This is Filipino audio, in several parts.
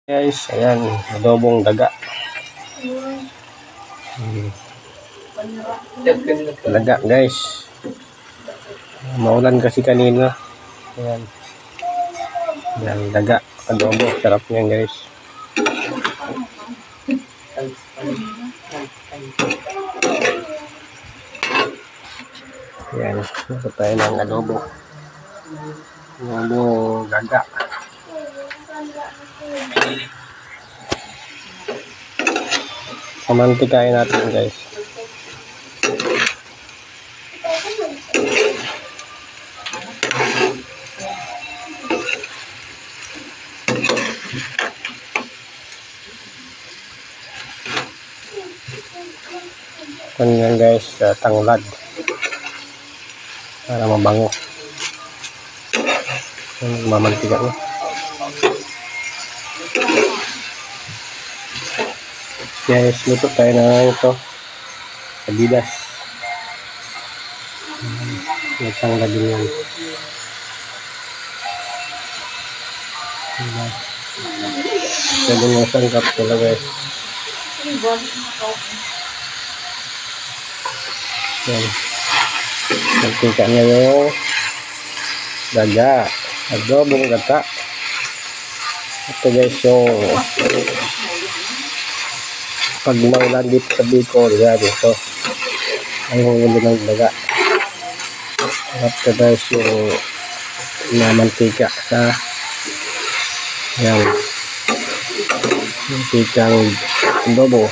Guys, ayan, adobong daga. Daga guys. Maulan kasi kanina. Ayan. Ayan, daga, adobo, sarap niyan guys. Ayan, ito tayo ng adobo. Adobo daga. Pamantikain natin guys. Ganyan guys, tanglad para mabango. Mamantika na. Guys, luto tayo na ito Adidas. May tanglad din yan. Pwede mo sangkap sila guys. Yan. Mantika niya yung daga. Adobong gata. Ito guys yung pag naulan dito sa Bicol. Yan ito. Ang huli ng daga. Ito guys yung mantika sa yan. Mantikang adobo.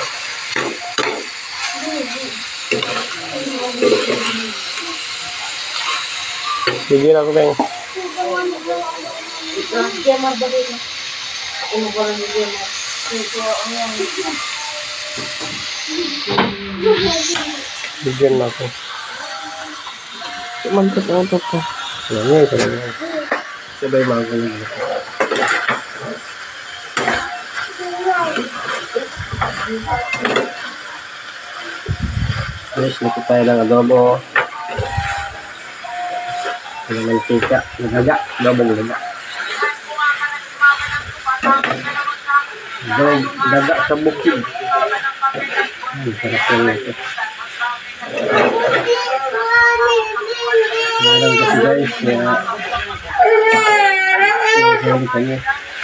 Bigyan ako bang. Bigyan mo ako. Mantap ang ito po. Yan yan. Sabay magaling ako. Guys, luto tayo ng adobo. Ang mantika, daga, adobong daga. Daga sa bukid. Sarap yan ito. Meron kasi guys, meron kanya.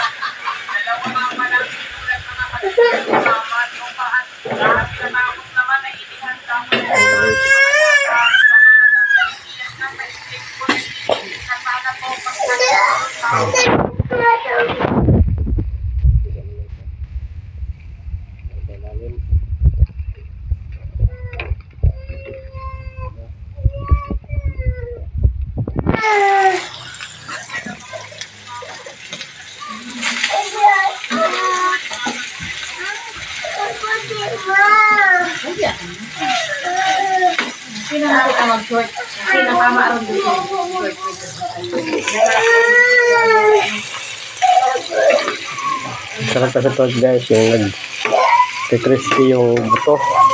Sarap kasi ito guys, yung nag-crispy yung buto.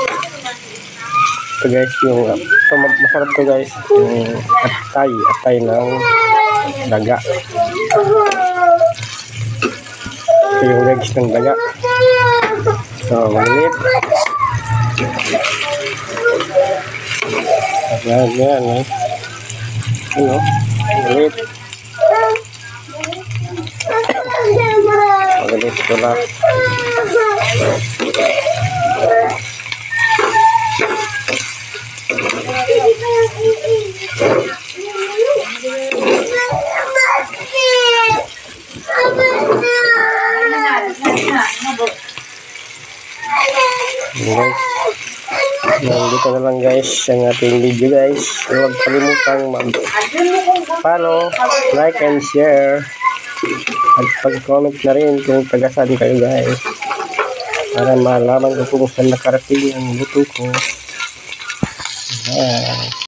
Ito guys, yung ito, masarap to guys, yung atay ng daga. Ito yung legs ng daga. So, maliit. Yan, eh. Ano? Maliit. Maliit ito lang. Guys, nandito na lang guys ang ating video guys. Huwag kalimutang mag-follow, like and share at pag-comment na rin kung taga-saan kayo guys para malaman ko kung saan nakarating ang luto ko.